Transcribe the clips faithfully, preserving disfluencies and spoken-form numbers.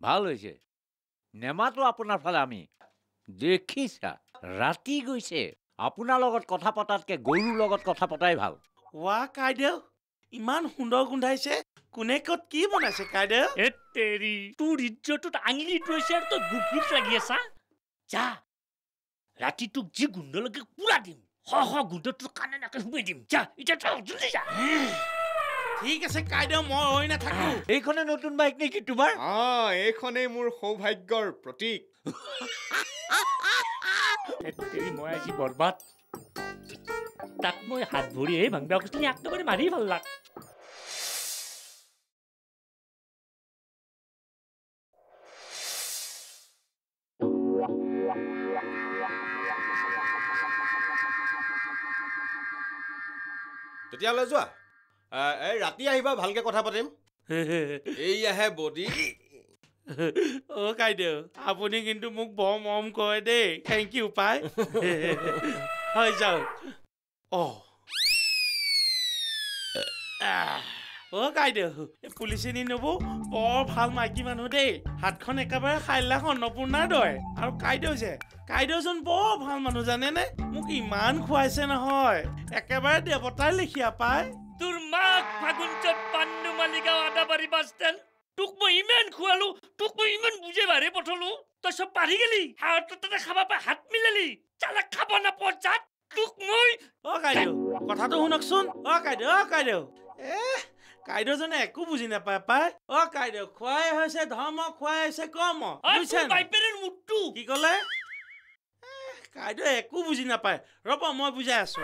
ভাল হৈছে নেমাতো আপোনাৰ ফালে আমি দেখিছা ৰাতি গৈছে আপোনাৰ লগত কথা পতাতকে গৰুৰ লগত কথা পতাই ভাল ৱা কাইদেউ ইমান সুন্দৰ গোন্ধাইছে কোনে কত কি বনাইছে কাইদেউ এ তেৰি তোৰ ইজ্জতত আঙিলি থৈছে আৰু তই গুপিত লাগি আছা যা ৰাতি তোক যি গোন্ধ লাগে পুৰা দিম হ হ গোন্ধ তোৰ কাণে নাকে শুমাই দিম যা এতিয়া তই জলদি যা ঠিক আছে কাইদেউ মই হৈ নাথাকো এইখনে নতুন বাইক নেকি তোমাৰ অ এইখনেই মোৰ সৌভাগ্যৰ প্ৰতীক তেৰি মই আজি বৰবাদ তাক মই হাত ভৰি এই ভাংবা কৈছিলি একদম মাৰি ভাল লাগ তেতিয়ালৈ যোৱা এই ৰাতি আহিবা ভালকে কথা পাতিম এইয়াহে বডি অ কাইদেউ আপুনি কিন্তু মোক বৰ মৰম কৰে দেই থেংক ইউ পাই হয় যাওক অ অ কাইদেউ পুলিচে নি নব বৰ ভাল মাইকী মানুহ দেই হাতখন একেবাৰে খাইলাখ অন্নপূৰ্ণাৰ দৰে আৰু কাইদেউ যে কাইদেউজন বৰ ভাল মানুহ জানেনে মোক ইমান খুৱাইছে নহয় একেবাৰে দেৱতাৰ লেখীয়া পাই তোৰ মাক ফাগুনচত পান্নু মালিগাঁও আদাবাৰী বাছ ষ্টেণ্ড তোক মই ইমান খুৱালো তোক মই ইমান বুজে বাৰে পঠালো তই চব পাৰি গেলি হাতৰ তাতে খাবা পাই হাত মিলালি চালা খাব নাপোৱা জাত তোক মই অ কাইদেউ কথাটো শুনকচোন অ কাইদেউ অ কাইদেউ এ কাইদেউজনে একো বুজি নাপায় পাই অ কাইদেউ খুৱাই হৈছে ধৰ্ম খুৱাই হৈছে কৰ্ম মুটটো কি কলে কাইদেউ একো বুজি নাপায় ৰব মই বুজাই আছো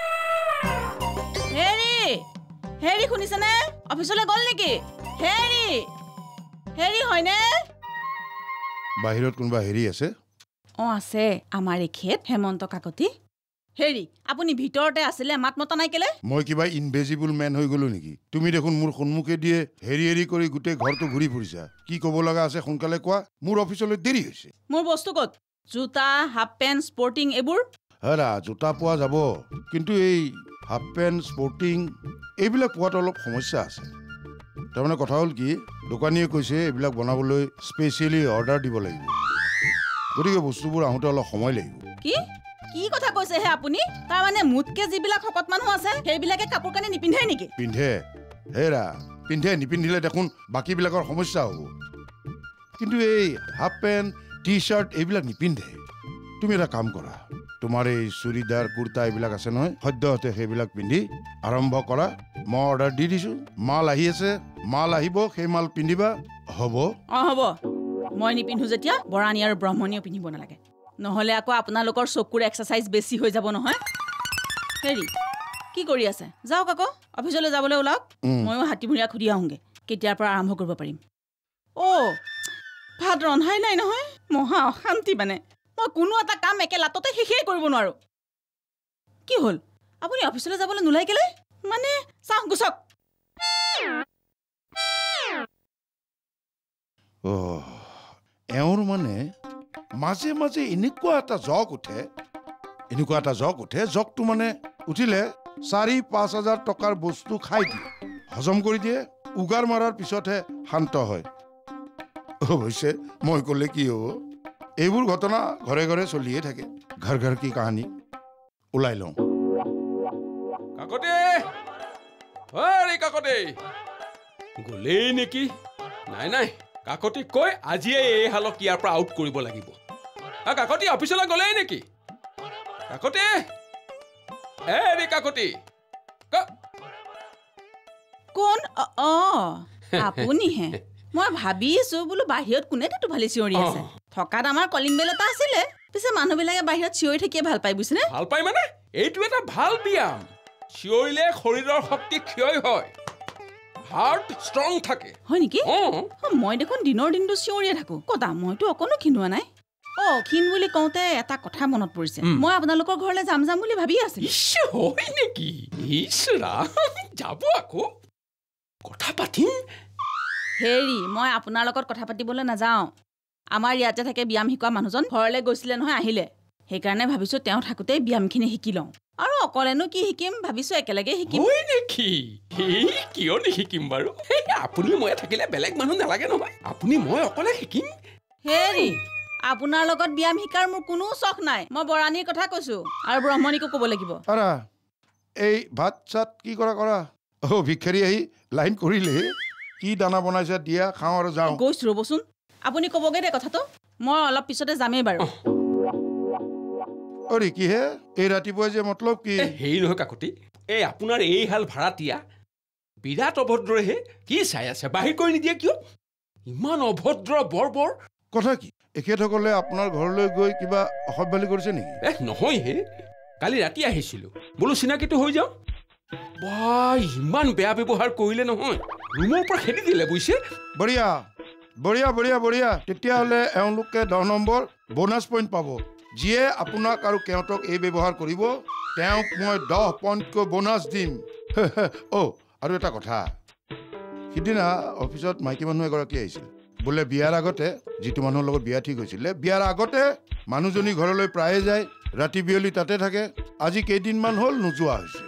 হেৰি হেৰি শুনিছেনে অফিচলৈ গ'ল নেকি হেৰি হেৰি হয়নে বাহিৰত কোনোবা হেৰি আছে অ আছে আমাৰ এখেত হেমন্ত কাকতি হেৰি আপুনি ভিতৰতে আছিলে মাত মতা নাই কেলে মই কিবা ইনভেজিবল মেন হৈ গলো নেকি তুমি দেখোন মোৰ সন্মুখে দিয়ে হেৰি হেৰি কৰি গোটেই ঘৰটো ঘূৰি ফুৰিছা কি ক'ব লগা আছে সোনকালে কোৱা মোৰ অফিচলৈ দেৰি হৈছে মোৰ বস্তু ক'ত জোতা হাফ পেণ্ট স্পৰ্টিং এইবোৰ হেৰা জোতা পোৱা যাব কিন্তু এই হাফ পেণ্ট স্পৰ্টিং এইবিলাক পোৱাত অলপ সমস্যা আছে তাৰমানে কথা হ'ল কি দোকানীয়ে কৈছে এইবিলাক বনাবলৈ স্পেচিয়েলি অৰ্ডাৰ দিব লাগিব গতিকে বস্তুবোৰ আহোঁতে অলপ সময় লাগিব কি কি কথা কৈছে হে আপুনি তাৰমানে মুতকে যিবিলাক শকত মানুহ আছে সেইবিলাকে কাপোৰ কানি নিপিন্ধে নেকি পিন্ধে হেৰা পিন্ধে নিপিন্ধিলে দেখোন বাকীবিলাকৰ সমস্যা হ'ব কিন্তু এই হাফ পেণ্ট টি চাৰ্ট এইবিলাক নিপিন্ধে তুমি এটা কাম কৰা তোমাৰ এই চুৰিদাৰ কুৰ্তা এইবিলাক আছে নহয় সদ্যহতে সেইবিলাক পিন্ধি আৰম্ভ কৰা মই অৰ্ডাৰ দি দিছোঁ মাল আহি আছে মাল আহিব সেই মাল পিন্ধিবা হ'ব অ হ'ব মই নিপিন্ধো যেতিয়া বৰাণী আৰু ব্ৰহ্মণীও পিন্ধিব নালাগে নহ'লে আকৌ আপোনালোকৰ চকুৰ এক্সাৰচাইজ বেছি হৈ যাব নহয় হেৰি কি কৰি আছে যাওক আকৌ অফিচলৈ যাবলৈ ওলাওক ময়ো হাতীমূৰীয়া খুদি আহোঁগৈ কেতিয়াৰ পৰা আৰম্ভ কৰিব পাৰিম অ' ভাত ৰন্ধাই নাই নহয় মহা অশান্তি মানে মই কোনো এটা কাম একে লাটতে শেষেই কৰিব নোৱাৰোঁ কি হ'ল আপুনি অফিচলৈ যাবলৈ নোলাই কেলে মানে চাওক গুচক অ' এওঁৰ মানে মাজে মাজে এনেকুৱা এটা জক উঠে এনেকুৱা এটা জক উঠে জকটো মানে উঠিলে চাৰি পাঁচ হাজাৰ টকাৰ বস্তু খাই দিয়ে হজম কৰি দিয়ে উগাৰ মাৰাৰ পিছতহে শান্ত হয় অৱশ্যে মই ক'লে কি হ'ব এইবোৰ ঘটনা ঘৰে ঘৰে চলিয়ে থাকে ঘৰ ঘৰ কি কাহানী ওলাই লওঁ কাকতে হৰি কাকতে গলেই নেকি নাই নাই কাকতি কৈ আজিয়ে এই হালক ইয়াৰ পৰা আউট কৰিব লাগিব কাকতি অফিচলৈ গলেই নেকি কাকতি এৰি কাকতি কোন অ' আপুনিহে মই ভাবিছো বোলো বাহিৰত কোনে তেটো ভালি চিঞৰি আছে থকাত আমাৰ কলিং বেল এটা আছিলে পিছে মানুহবিলাকে বাহিৰত চিঞৰি থাকিয়ে ভাল পায় বুজিছেনে ভাল পায় মানে এইটো এটা ভাল ব্যায়াম চিঞৰিলে শৰীৰৰ শক্তি ক্ষয় হয় হাৰ্ট ষ্ট্ৰং থাকে হয় নেকি মই দেখোন দিনৰ দিনটো চিঞৰিয়ে থাকো কতা মইতো অকনো ক্ষীণোৱা নাই অ ক্ষীণ বুলি কওঁতে এটা কথা মনত পৰিছে মই আপোনালোকৰ ঘৰলৈ যাম যাম বুলি ভাবি আছিলো হয় নেকি ইছৰা যাব আকৌ কথা পাতিম হেৰি মই আপোনাৰ লগত কথা পাতিবলৈ নাযাওঁ আমাৰ ইয়াতে থাকে ব্যায়াম শিকোৱা মানুহজন ঘৰলৈ গৈছিলে নহয় আহিলে সেইকাৰণে ভাবিছো তেওঁ থাকোঁতেই ব্যায়ামখিনি শিকি লওঁ আৰু অকলেনো কি শিকিম ভাবিছো একেলগে শিকিম হয় নেকি এই কিয় নিশিকিম বাৰু আপুনি মই থাকিলে বেলেগ মানুহ নালাগে নহয় আপুনি মই অকলে শিকিম হেৰি আপোনাৰ লগত ব্যায়াম শিকাৰ মোৰ কোনো চখ নাই মই বৰাণীৰ কথা কৈছো আৰু ব্ৰহ্মণীকো ক'ব লাগিব আৰা এই ভাত চাত কি কৰা কৰা অ ভিক্ষাৰী আহি লাইন কৰিলে কি দানা বনাইছে দিয়া খাওঁ আৰু যাওঁ গৈছো ৰ'বচোন আপুনি ক'বগে দে কথাটো মই অলপ পিছতে যামেই বাৰু অৰে কি হে এই ৰাতিপুৱাই যে মতলব কি হেৰি নহয় কাকতি এই আপোনাৰ এই হাল ভাড়াতীয়া বিৰাট অভদ্ৰহে কি চাই আছে বাহিৰ কৰি নিদিয়ে কিয় ইমান অভদ্ৰ বৰ বৰ কথা কি এখেতসকলে আপোনাৰ ঘৰলৈ গৈ কিবা অসভ্যালি কৰিছে নেকি এ নহয় হে কালি ৰাতি আহিছিলোঁ বোলো চিনাকিটো হৈ যাওঁ বা ইমান বেয়া ব্যৱহাৰ কৰিলে নহয় ৰুমৰ পৰা খেদি দিলে বুজিছে বঢ়িয়া বঢ়িয়া বঢ়িয়া বঢ়িয়া তেতিয়াহ'লে এওঁলোকে দহ নম্বৰ বোনাছ পইণ্ট পাব যিয়ে আপোনাক আৰু কেওঁতক এই ব্যৱহাৰ কৰিব তেওঁক মই দহ পইণ্টকৈ বোনাছ দিম অ' আৰু এটা কথা সিদিনা অফিচত মাইকী মানুহ এগৰাকী আহিছিল বোলে বিয়াৰ আগতে যিটো মানুহৰ লগত বিয়া ঠিক হৈছিলে বিয়াৰ আগতে মানুহজনী ঘৰলৈ প্ৰায়ে যায় ৰাতি বিয়লি তাতে থাকে আজি কেইদিনমান হ'ল নোযোৱা হৈছে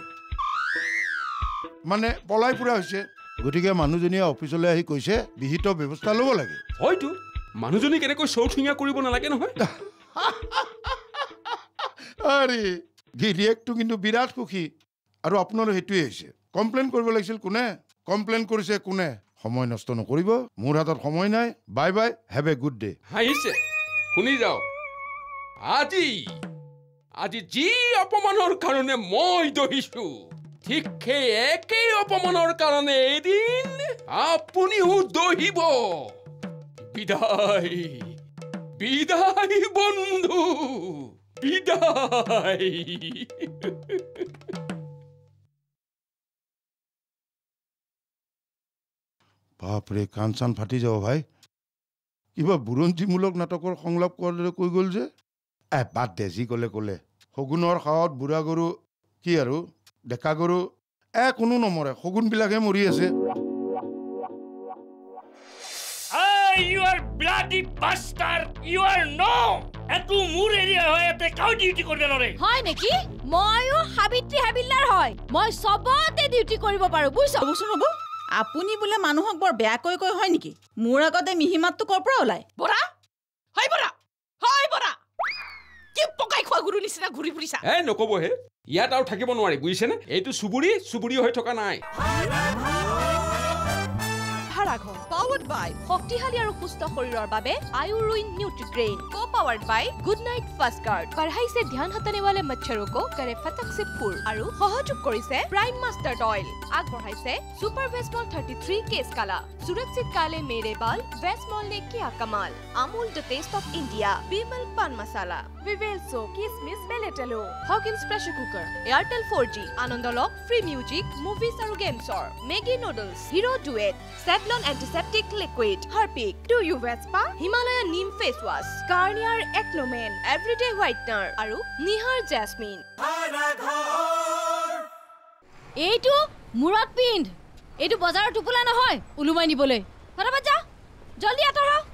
মানে পলাই ফুৰা হৈছে গতিকে মানুহজনীয়ে অফিচলৈ আহি কৈছে বিহিত ব্যৱস্থা ল'ব লাগে হয়তো মানুহজনী কেনেকৈ চৌঠিঙা কৰিব নালাগে নহয় আৰে গিৰিয়েকটো কিন্তু বিৰাট সুখী আৰু আপোনাৰো সেইটোৱে হৈছে কমপ্লেইন কৰিব লাগিছিল কোনে কমপ্লেইন কৰিছে কোনে সময় নষ্ট নকৰিব মোৰ হাতত সময় নাই bye bye have a good day হাঁহিছে শুনি যাওক আজি আজি যি অপমানৰ কাৰণে মই দহিছো ঠিক সেই একেই অপমানৰ কাৰণে এদিন আপুনিও দহিব বিদায় বিদায় বন্ধু বিদায় বাপৰে কাণ চান ফাটি যাব ভাই কিবা বুৰঞ্জীমূলক নাটকৰ সংলাপ কৰাৰ দৰে কৈ গ'ল যে এ বাদ দে যি ক'লে ক'লে শগুনৰ সাৱত বুঢ়া গৰু কি আৰু ডেকা গৰু এ কোনো নমৰে শগুনবিলাকহে মৰি আছে You are bloody bastard! You are no! এটো মোৰ এৰিয়া হয় এতে কাউ ডিউটি কৰিব নৰে হয় নেকি মইও হাবিত্ৰী হাবিলদাৰ হয় মই সবতে ডিউটি কৰিব পাৰো বুইছ ৰ'বচোন ৰ'ব আপুনি বোলে মানুহক বৰ বেয়াকৈ কৈ হয় নেকি মোৰ আগতে মিহিমাতটো ক'ৰ পৰা ওলাই বৰা হয় বৰা হয় বৰা কি পকাই খোৱা গুৰু নিচিনা ঘূৰি ফুৰিছা এ নক'বহে ইয়াত আৰু থাকিব নোৱাৰি বুজিছেনে এইটো চুবুৰী চুবুৰী হৈ থকা নাই ভাড়াঘৰ পাৱাৰ্ড বাই শক্তিশালী আৰু সুস্থ শৰীৰৰ বাবে আয়ুৰুইন Nutrigrain co powered by Good Knight fast card बढ़ाइसे ध्यान हटाने वाले मच्छरों को करे फटक से फूल আৰু সহযোগ কৰিছে প্ৰাইম মাষ্টাৰ্ড অইল আগবঢ়াইছে সুপাৰ ভেষ্টমল thirty-three কেছ কালা सुरक्षित काले मेरे बाल वेस्टमॉल ने किया कमाल Amul the taste of India Vimal pan masala Vivel सो किसमिस बेलेटेलो Hawkins pressure cooker Airtel four G आनंद लॉक फ्री म्यूजिक मूवीज और गेम्स और Maggi noodles Hero Duet Savlon antiseptic liquid Harpic टू यू Vespa Himalaya neem face wash Garnier एक्लोमेन एवरीडे व्हाइटनर और निहार जैस्मिन এইটো মুৰত পিন্ধ এইটো বজাৰৰ টুপুলা নহয় উলুমাই নিবলৈ ফটাফট যা জলদি আতৰ হ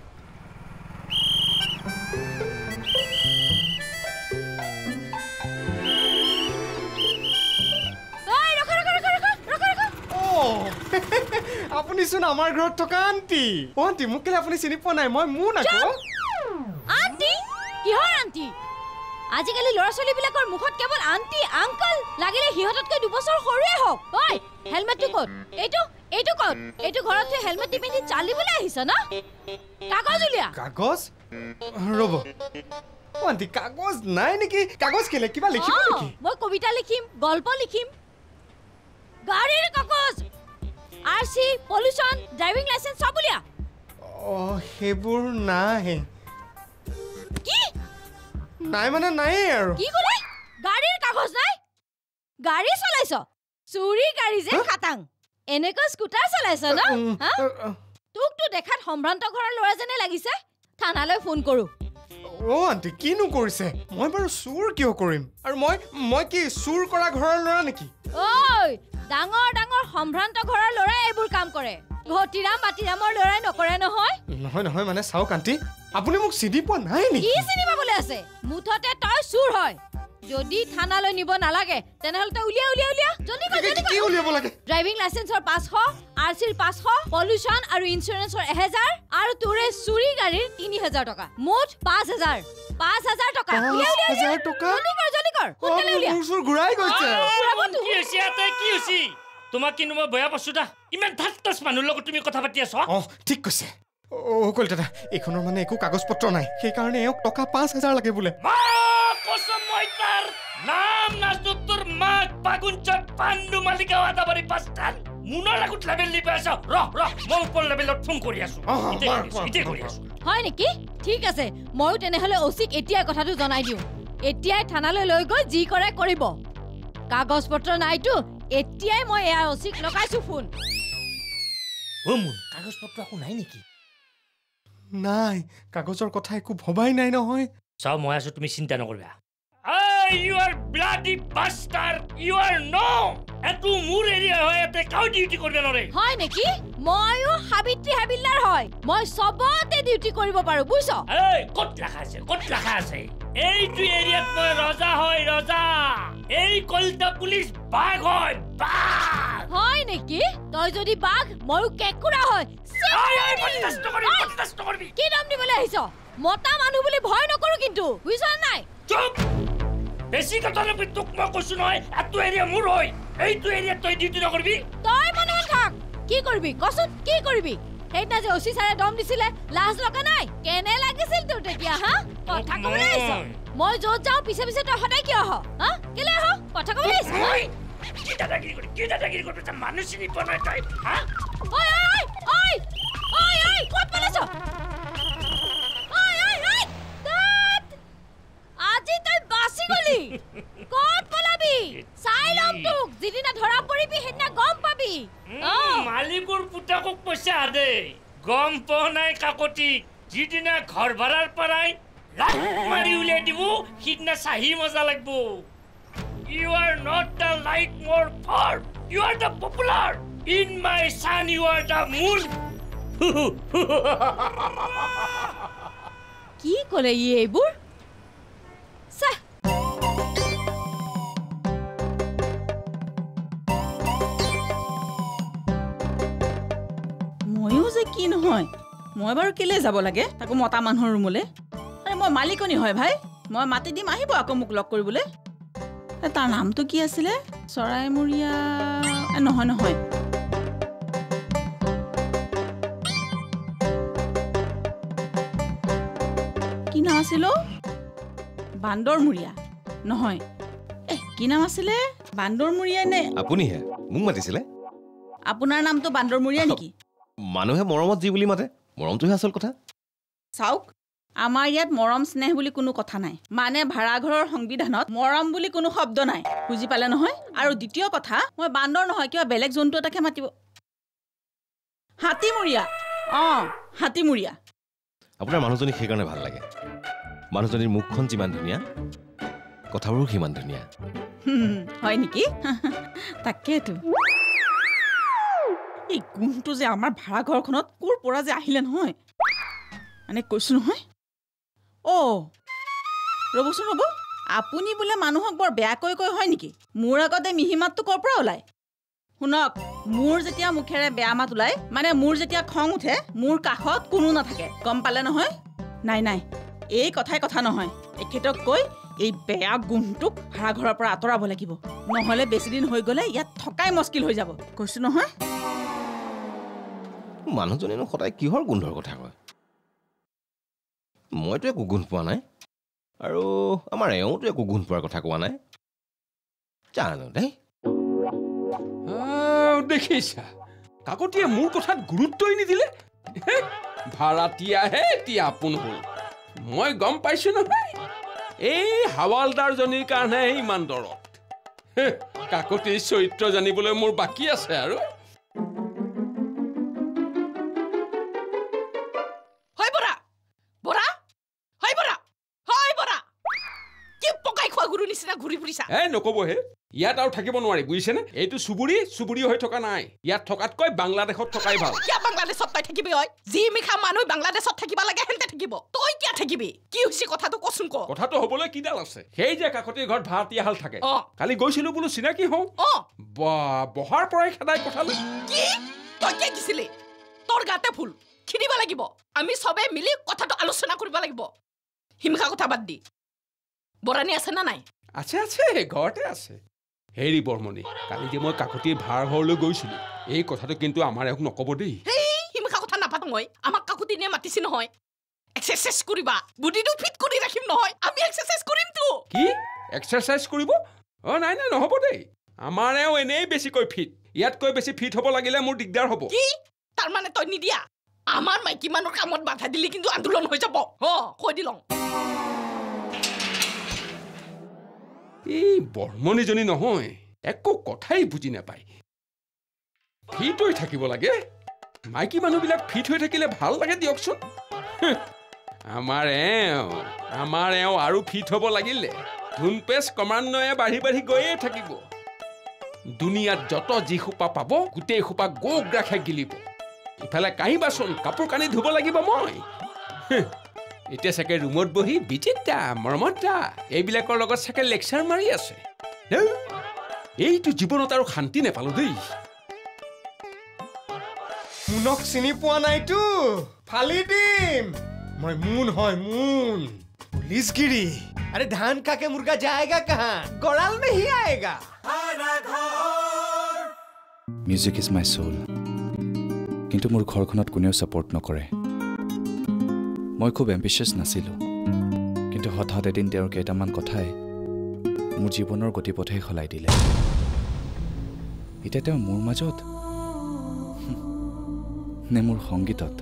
এই ৰখ ৰখ ৰখ ৰখ ৰখ ও আপুনি শুন আমাৰ ঘৰত থকা আন্টি ও আন্টি মোক কেলে আপুনি চিনি পোৱা নাই মই মুন আকৌ আন্টি কিহৰ আন্টি আজিকালি ল'ৰা ছোৱালীবিলাকৰ মুখত কেৱল আন্টি আংকল লাগিলে হিহঁততকৈ দুবছৰ সৰুৱে হওক ঐ হেলমেটটো ক'ত এইটো এইটো ক'ত এইটো ঘৰত থৈ হেলমেট পিন্ধি চালিবলৈ আহিছ ন কাগজ উলিয়া কাগজ ৰ'ব ও আন্টি কাগজ নাই নেকি কাগজ কেলে কিবা লিখিব নেকি মই কবিতা লিখিম গল্প লিখিম গাড়ীৰ কাগজ আৰসি পলিউশন ড্ৰাইভিং লাইসেন্স সব উলিয়া অ হেবোৰ নাই কি নাই মানে নাই আৰু কি ক'লে গাড়ীৰ কাগজ নাই গাড়ী চলাইছ চুৰি গাড়ী যে খাটাং এনেকৈ স্কুটাৰ চলাইছ ন হা তোক তো দেখাত সম্ভ্ৰান্ত ঘৰৰ ল'ৰা যেনে লাগিছে থানালৈ ফোন কৰো ও আন্টি কিনো কৰিছে মই বাৰু চুৰ কিয় কৰিম আৰু মই মই কি চুৰ কৰা ঘৰৰ ল'ৰা নেকি ঐ ডাঙৰ ডাঙৰ সম্ভ্ৰান্ত ঘৰৰ ল'ৰাই এইবোৰ কাম কৰে ঘটিৰাম বাতিৰামৰ ল'ৰাই নকৰে নহয় নহয় নহয় মানে চাওক আন্টি আপুনি মোক চিনি পোৱা নাই নেকি কি চিনি পাবলৈ আছে মুঠতে তই চুৰ হয় যদি থানালৈ নিব নালাগে তেনেহলে তই উলিয়া উলিয়া উলিয়া জলদি কৰ জলদি কি কৰ উলিয়াব লাগে ড্ৰাইভিং লাইসেন্সৰ পাঁচশ আৰচিৰ পাঁচশ পলিউশন আৰু ইন্সুৰেন্সৰ এক হাজাৰ আৰু তোৰে চুৰি গাড়ীৰ তিনি হাজাৰ টকা মুঠ পাঁচ হাজাৰ পাঁচ হাজাৰ টকা উলিয়া উলিয়া হাজাৰ টকা জলদি কৰ জলদি কৰ সোনকালে উলিয়া মোৰ চুৰ ঘূৰাই গৈছে কি হৈছে ইয়াতে কি হৈছে তোমাক কিন্তু মই বেয়া পাইছো দা ইমান ধাক্তাছ মানুহৰ লগত তুমি কথা পাতি আছ অ ঠিক কৈছে অ কলিতা এইখনৰ মানে একো কাগজ পত্ৰ নাই সেইকাৰণে এওক টকা পাঁচ হাজাৰ লাগে বোলে কসম মই তাৰ নাম নাজদুত্তৰ মাক বাগুঞ্চত পাণ্ডু মালিগাঁও আদাবাৰী বাছষ্টেণ্ড মুনৰ আগত লেভেল দি পাইছ ৰহ ৰহ মই ওপৰ লেভেলত ফোন কৰি আছো ইতে কৰি আছো হয় নেকি ঠিক আছে ময়ো তেনেহলে ওচিক এতিয়াই কথাটো জনাই দিওঁ এতিয়াই থানালৈ লৈ গৈ যি কৰে কৰিব কাগজ পত্ৰ নাইতো এতিয়াই মই এয়া ওচিক লগাইছো ফোন ও মুন কাগজ পত্ৰ আকো নাই নেকি নাই কাগজৰ কথা একো ভবাই নাই নহয় চাও মই আছো তুমি চিন্তা নকৰিবা Hey, you are bloody bastard! You are no! এটো মোৰ এৰিয়া হয় এতে কাউ ডিউটি কৰিব নৰে হয় নেকি ময়ো হাবিত্ৰী হাবিলদাৰ হয় মই সবতে ডিউটি কৰিব পাৰো বুইছ এই কত লেখা আছে কত লেখা আছে এইটো এৰিয়াত মই ৰজা হয় ৰজা এই কলতা পুলিচ বাঘ হয় বাঘ হয় নেকি তই যদি বাঘ ময়ো কেকুৰা হয় এই এই পট্টাষ্ট কৰি পট্টাষ্ট কৰিবি কি নাম দিবলৈ আহিছ মতা মানুহ বুলি ভয় নকৰো কিন্তু বুইছ নাই চুপ বেছি কথা নকবি তোক মই কৈছো নহয় এটো এৰিয়া মোৰ হয় এইটো এৰিয়াত তই ডিউটি নকৰিবি তই মনে মনে থাক কি কৰিবি কচোন কি কৰিবি সেইদিনা যে ওচি চাৰে দম দিছিলে লাজ লগা নাই কেনে লাগিছিল তোৰ তেতিয়া হা কথা ক'বলৈ আহিছ মই য'ত যাওঁ পিছে পিছে তই সদায় কিয় আহ হা কেলে আহ কথা ক'বলৈ আহিছ কি দাদাগিৰি কৰি কি দাদাগিৰি কৰি তই মানুহ চিনি পোৱা নাই তই হা ঐ ঐ ঐ ঐ ঐ ক'ত পালাছ ঐ ঐ ঐ দাত আজি তই বাচি গলি ক'ত পলাবি চাই ল'ম তোক যিদিনা ধৰা পৰিবি সেইদিনা গম পাবি মালিকৰ পুতাকক পইচা দে গম পোৱা নাই কাকতি যিদিনা ঘৰ ভাড়াৰ পৰাই লাখ মাৰি উলিয়াই দিব সিদিনা চাহি মজা লাগিব you are not the like মোৰ for you are the popular in my চান ইউ আৰ দ্য মুন কি ক'লে ই এইবোৰ চাহ ময়ো যে কি নহয় মই বাৰু কেলে যাব লাগে তাকো মতা মানুহৰ ৰুমলৈ আৰে মই মালিকনী হয় ভাই মই মাতি দিম আহিব আকৌ মোক লগ কৰিবলৈ তাৰ নামটো কি আছিলে চৰাইমূৰীয়া নহয় নহয় কি নাম আছিল বান্দৰমূৰীয়া নহয় এ কি নাম আছিলে বান্দৰমূৰীয়া নে আপুনিহে মোক মাতিছিলে আপোনাৰ নামটো বান্দৰমূৰীয়া নেকি মানুহে মৰমত যি বুলি মাতে মৰমটোহে আচল কথা চাওক আমাৰ ইয়াত মৰম স্নেহ বুলি কোনো কথা নাই মানে ভাড়াঘৰৰ সংবিধানত মৰম বুলি কোনো শব্দ নাই বুজি পালে নহয় আৰু দ্বিতীয় কথা মই বান্দৰ নহয় কিবা বেলেগ জন্তু এটাকে মাতিব হাতীমূৰীয়া অঁ হাতীমূৰীয়া আপোনাৰ মানুহজনী সেইকাৰণে ভাল লাগে মানুহজনীৰ মুখখন যিমান ধুনীয়া কথাবোৰো সিমান ধুনীয়া হয় নেকি তাকেইতো এই গুণটো যে আমাৰ ভাড়াঘৰখনত ক'ৰ পৰা যে আহিলে নহয় মানে কৈছো নহয় অ' ৰ'বচোন ৰ'ব আপুনি বোলে মানুহক বৰ বেয়াকৈ কৈ হয় নেকি মোৰ আগতে মিহি মাতটো ক'ৰ পৰা ওলায় শুনক মোৰ যেতিয়া মুখেৰে বেয়া মাত ওলায় মানে মোৰ যেতিয়া খং উঠে মোৰ কাষত কোনো নাথাকে গম পালে নহয় নাই নাই এই কথাই কথা নহয় এখেতক কৈ এই বেয়া গুণটোক ভাড়াঘৰৰ পৰা আঁতৰাব লাগিব নহ'লে বেছিদিন হৈ গ'লে ইয়াত থকাই মুস্কিল হৈ যাব কৈছো নহয় মানুহজনীনো সদায় কিহৰ গোন্ধৰ কথা কয় মইতো একো গুণ পোৱা নাই আৰু আমাৰ এওঁতো একো গুণ পোৱাৰ কথা কোৱা নাই জানো দেই দেখিছা কাকতিয়ে মোৰ কথাত গুৰুত্বই নিদিলে ভাড়াতীয়াহে এতিয়া আপোন হ'ল মই গম পাইছো নহয় এই হাৱালদাৰজনীৰ কাৰণেহে ইমান দৰত কাকতিৰ চৰিত্ৰ জানিবলৈ মোৰ বাকী আছে আৰু হয় বৰা বৰা হয় বৰা হয় বৰা কি পকাই খোৱা গুৰু নিচিনা ঘূৰি ফুৰিছা এই নক'বহে ইয়াত আৰু থাকিব নোৱাৰি বুজিছেনে এইটো চুবুৰী চুবুৰী হৈ থকা নাই ইয়াত থকাতকৈ বাংলাদেশত থকাই ভাল কিয় বাংলাদেশত তই থাকিবি ঐ যি মিখা মানুহ বাংলাদেশত থাকিব লাগে হেনতে থাকিব তই কিয় থাকিবি কি হৈছে কথাটো কচোন ক কথাটো হ'বলৈ কিডাল আছে সেই যে কাকতিৰ ঘৰত ভাড়াতীয়া হাল থাকে কালি গৈছিলো বোলো চিনাকি হওঁ বা বহাৰ পৰাই খেদাই পঠালো কি তই কি কিছিলি তোৰ গাতে ফুল খিনিব লাগিব আমি সবে মিলি কথাটো আলোচনা কৰিব লাগিব হিমখা কথা বাদ দি বৰাণী আছে না নাই আছে আছে ঘৰতে আছে হেৰি বৰ্মণি কালি যে মই কাকতিৰ ভাড়া ঘৰলৈ গৈছিলো এই কথাটো কিন্তু আমাৰ এক নক'ব দেই এই হিমখা কথা নাপাতো মই আমাক কাকতি নিয়ে মাতিছি নহয় এক্সাৰচাইজ কৰিবা বডিটো ফিট কৰি ৰাখিম নহয় আমি এক্সাৰচাইজ কৰিমতো কি এক্সাৰচাইজ কৰিব অ নাই নাই নহ'ব দেই আমাৰ এও এনেই বেছিকৈ ফিট ইয়াতকৈ বেছি ফিট হ'ব লাগিলে মোৰ দিগদাৰ হ'ব কি তাৰ মানে তই নিদিয়া আমাৰ মাইকী মানুহৰ কামত বাধা দিলি কিন্তু আন্দোলন হৈ যাব অ কৈ দিলং এই বৰ্মণীজনী নহয় একো কথাই বুজি নাপায় ফিট হৈ থাকিব লাগে মাইকী মানুহবিলাক ফিট হৈ থাকিলে ভাল লাগে দিয়কচোন আমাৰ এওঁ আমাৰ এওঁ আৰু ফিট হ'ব লাগিলে ধুনপেচ ক্ৰমান্বয়ে বাঢ়ি বাঢ়ি গৈয়ে থাকিব দুনিয়াত যত যি সোপা পাব গোটেই সোপা গোগ ৰাখে গিলিব ইফালে কাঁহী বাচন কাপোৰ কানি ধুব লাগিব মই এতিয়া চাগে ৰুমত বহি বিচিত্ৰা মৰমত্ৰা এইবিলাকৰ লগত চাগে লেকচাৰ মাৰি আছে এইটো জীৱনত আৰু শান্তি নেপালো দেই মুনক চিনি পোৱা নাইতো ফালি দিম মই মুন হয় মুন পুলিচগিৰি আৰে ধান কাকে মুৰ্গা যায়গা কাহা গড়াল মে হি আয়েগা মিউজিক ইজ মাই সোল কিন্তু মোৰ ঘৰখনত কোনেও ছাপোৰ্ট নকৰে মই খুব এম্বিচিয়াছ নাছিলোঁ কিন্তু হঠাৎ এদিন তেওঁৰ কেইটামান কথাই মোৰ জীৱনৰ গতিপথে সলাই দিলে এতিয়া তেওঁ মোৰ মাজত নে মোৰ সংগীতত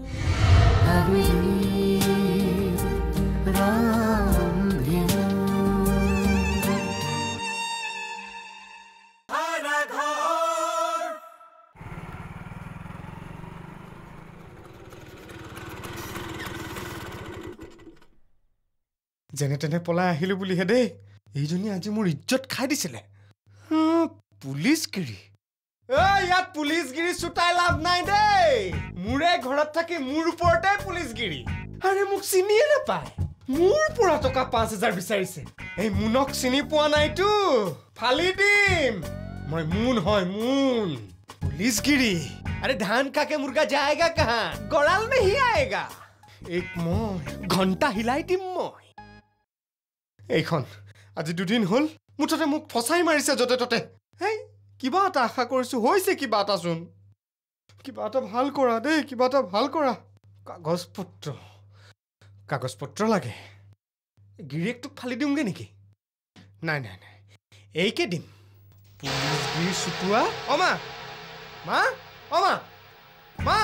যেনে তেনে পলাই আহিলো বুলিহে দেই এইজনী আজি মোৰ ইজ্জত খাই দিছিলে পুলিচগিৰি ইয়াত পুলিচগিৰি চুটাই লাভ নাই দেই মোৰে ঘৰত থাকি মোৰ ওপৰতে পুলিচগিৰি আৰে মোক চিনিয়ে নাপায় মোৰ পৰা টকা পাঁচ হাজাৰ বিচাৰিছে এই মুনক চিনি পোৱা নাইতো ফালি দিম মই মুন হয় মুন পুলিচগিৰি আৰে ধান কাকে মুৰ্গা যায়গা কাহা গড়াল মে হি আয়েগা এক মই ঘণ্টা হিলাই দিম মই এইখন আজি দুদিন হ'ল মুঠতে মোক ফচাই মাৰিছে য'তে ত'তে হেই কিবা এটা আশা কৰিছো হৈছে কিবা এটা চোন কিবা এটা ভাল কৰা দেই কিবা এটা ভাল কৰা কাগজ পত্ৰ কাগজ পত্ৰ লাগে গিৰিয়েকটোক ফালি দিওঁগে নেকি নাই নাই নাই এইকে দিম পুলিচ গিৰি চুটোৱা অমা মা অমা মা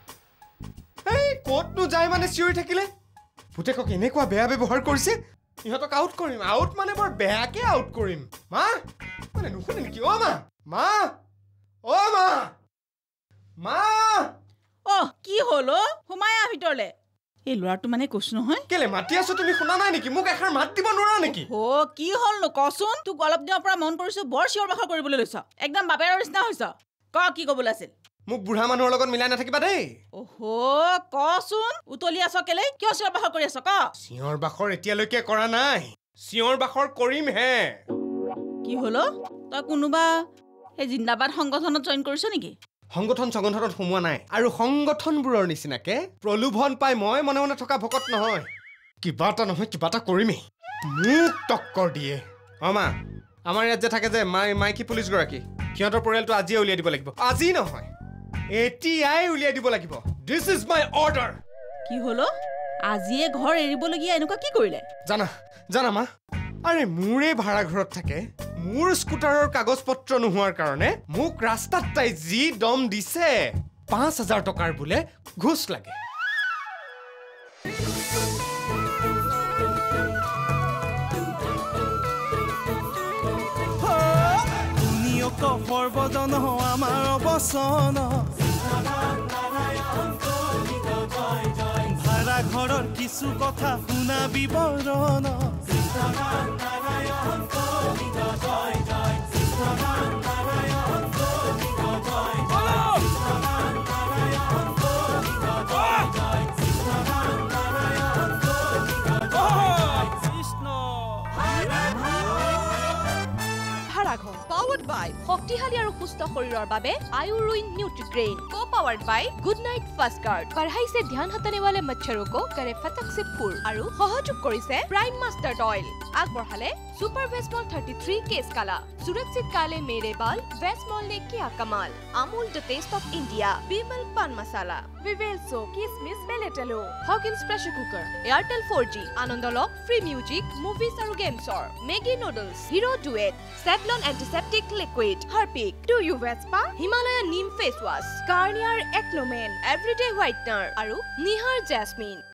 এই ক'তনো যায় মানে চিঞৰি থাকিলে পুতেকক এনেকুৱা বেয়া ব্যৱহাৰ কৰিছে ইহঁতক আউট কৰিম আউট মানে বৰ বেয়াকে আউট কৰিম মা মানে নুশুনে নেকি অ মা মা অ মা মা অ কি হ'ল অ সোমাই আহ ভিতৰলে এই ল'ৰাটো মানে কৈছো নহয় কেলে মাতি আছো তুমি শুনা নাই নেকি মোক এখাৰ মাত দিব নোৱাৰা নেকি অ কি হ'ল নো কচোন তোক অলপ দিনৰ পৰা মন কৰিছো বৰ চিঞৰ বাখৰ কৰিবলৈ লৈছ একদম বাপেৰৰ নিচিনা হৈছ ক কি ক'বলৈ আছিল মোক বুঢ়া মানুহৰ লগত মিলাই নাথাকিবা দেই ওহো কচোন উতলি আছ কেলে কিয় চিঞৰ বাখৰ কৰি আছ ক চিঞৰ বাখৰ এতিয়ালৈকে কৰা নাই চিঞৰ বাখৰ কৰিম হে কি হ'ল তই কোনোবা এই জিন্দাবাদ সংগঠনত জইন কৰিছ নেকি সংগঠন সংগঠনত সোমোৱা নাই আৰু সংগঠনবোৰৰ নিচিনাকে প্ৰলোভন পাই মই মনে মনে থকা ভকত নহয় কিবা এটা নহয় কিবা এটা কৰিমেই মোক টক্কৰ দিয়ে অমা আমাৰ ইয়াত যে থাকে যে মাই মাইকী পুলিচ গৰাকী সিহঁতৰ পৰিয়ালটো আজিয়ে উলিয়াই দিব লাগিব আজি নহয় এতিয়াই উলিয়াই দিব লাগিব দিছ ইজ মাই অৰ্ডাৰ কি হলো আজিয়ে ঘৰ এৰিবলগীয়া এনেকুৱা কি কৰিলে জানা জানা মা আৰে মোৰে ভাড়া ঘৰত থাকে মোৰ স্কুটাৰৰ কাগজ পত্ৰ নোহোৱাৰ কাৰণে মোক ৰাস্তাত তাই যি দম দিছে পাঁচ হাজাৰ টকাৰ বোলে ঘোষ লাগে সৰ্বজন আমাৰ অৱচন ভাড়া ঘৰৰ কিছু কথা শুনা বিৱৰণ ভাড়াঘৰ পাৱাৰ্ড বাই শক্তিশালী আৰু সুস্থ শৰীৰৰ বাবে আয়ুৰুইন Nutrigrain co powered by Good Knight fast card बढ़ाइছে ध्यान हटाने वाले मच्छरों को करे फटक से फूल আৰু সহযোগ কৰিছে প্ৰাইম মাষ্টাৰ্ড অইল আগবঢ়ালে सुपर वेस्मॉल तैंतीस केस काला सुरक्षित काले मेरे बाल वेस्मॉल ने किया कमाल Amul the taste of India Vimal pan masala Vivel सो किसमिस बेलेटेलो Hawkins pressure cooker Airtel four G आनंद लॉक फ्री म्यूजिक मूवीज और गेम्स और Maggi noodles Hero Duet Savlon antiseptic liquid Harpic डू यू Vespa Himalaya neem face wash Garnier एक्नो मेन एवरीडे व्हाइटनर और निहार जैस्मिन